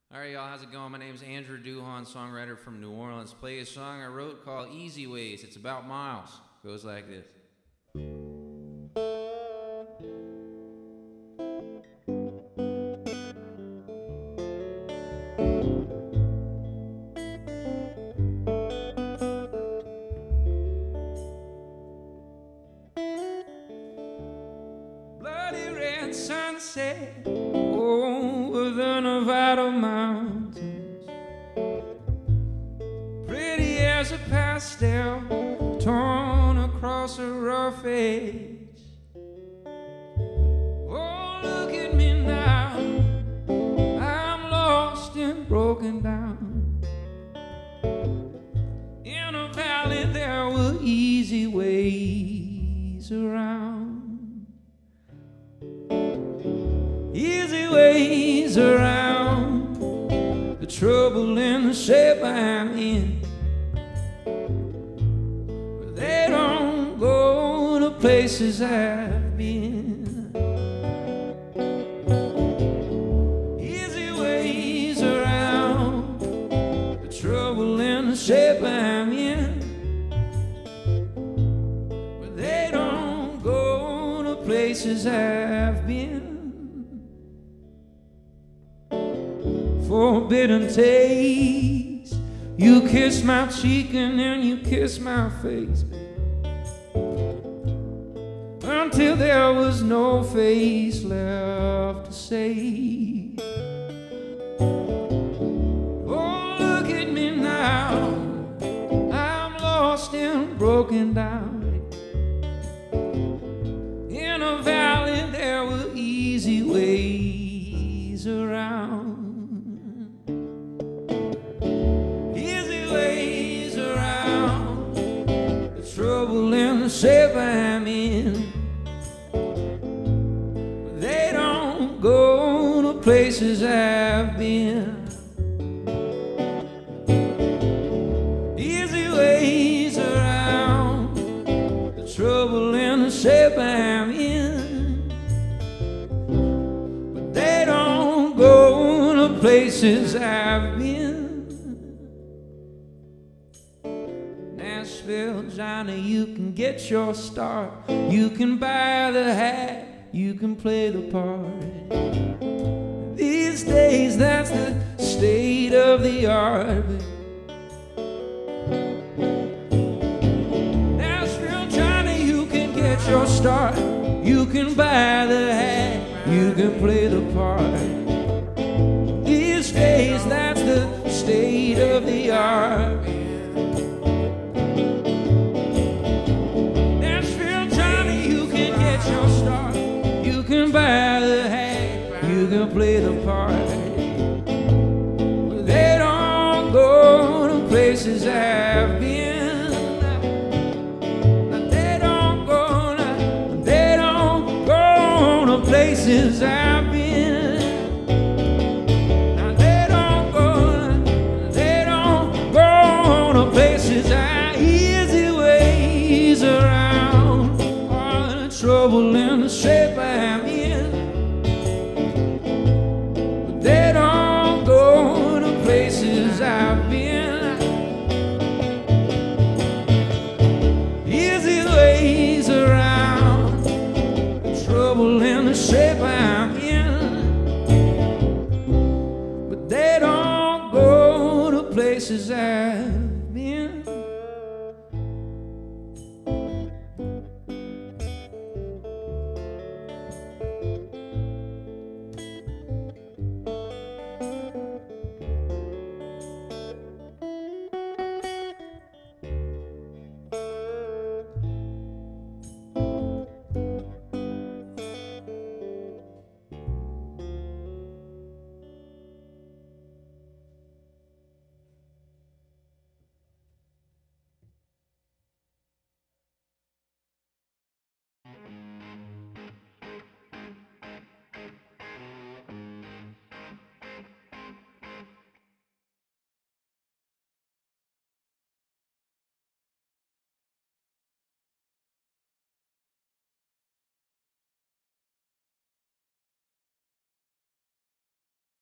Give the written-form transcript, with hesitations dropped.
All right, y'all, how's it going? My name's Andrew Duhon, songwriter from New Orleans. Play a song I wrote called Easy Ways. It's about miles. Goes like this. Bloody red sunset over the Nevada mountains, pretty as a pastel torn across a rough edge. Oh, look at me now, I'm lost and broken down. In a valley there were easy ways around. Easy ways around the trouble and the shape I'm in. But they don't go to places I've been. Easy ways around the trouble and the shape I'm in. But they don't go to places I've been. Forbidden taste, you kiss my cheek and then you kiss my face, until there was no face left to say. Oh, look at me now, I'm lost and broken down. In a valley there were easy ways around. Trouble and the shape I'm in. They don't go to places I've been. Easy ways around the trouble and the shape I'm in. But they don't go to places I've been. Nashville, Johnny, you can get your start. You can buy the hat, you can play the part. These days, that's the state of the art. Nashville, Johnny, you can get your start. You can buy the hat, you can play the part. These days, that's the state of the art. You can buy the hat, you can play the part. But they don't go to places I've been. They don't go to places I've been. They don't go to places easy ways around all the trouble and the shape I'm in. But they don't go to places I've been. Easy ways around the trouble and the shape I'm in. But they don't go to places I've been.